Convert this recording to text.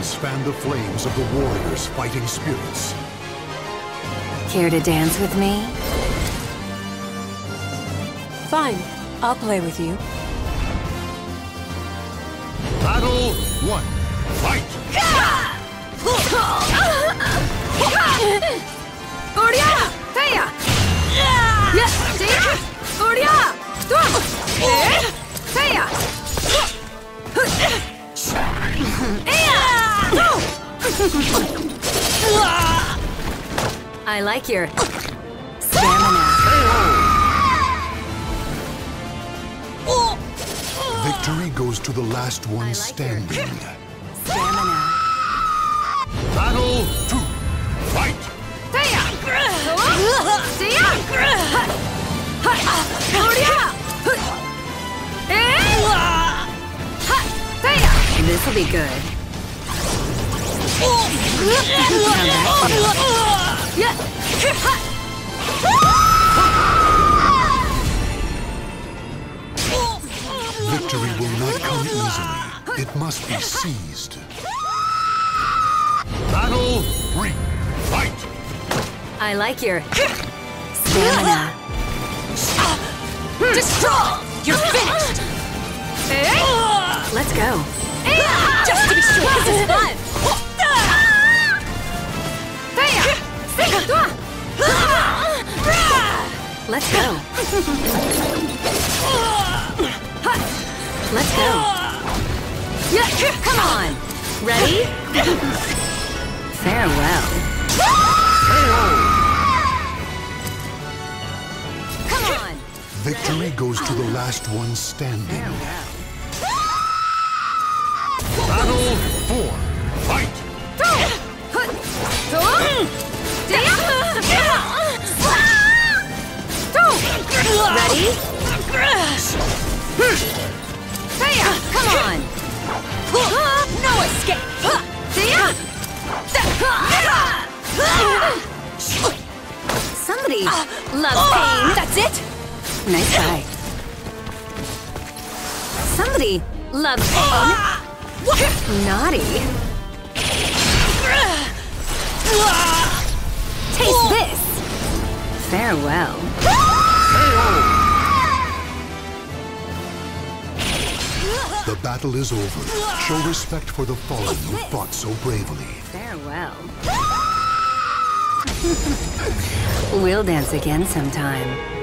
winds fan the flames of the warrior's fighting spirits. Care to dance with me? Fine, I'll play with you. Battle 1. Fight! I like your stamina. Victory goes to the last one standing. Stamina. Battle 2. Fight! This'll be good. Victory will not come easily. It must be seized. Battle 3. Fight! I like your stamina. Destroy! You're finished! Let's go. Just to be sure, this is fun! Let's go. Let's go. Come on. Ready? Farewell. Come on. Victory goes to the last one standing. Farewell. Battle 4. Fight! Ready? Come on. No escape! Somebody loves pain. That's it? Nice try. Somebody loves pain. Naughty. Taste this. Farewell. The battle is over. Show respect for the fallen who fought so bravely. Farewell. We'll dance again sometime.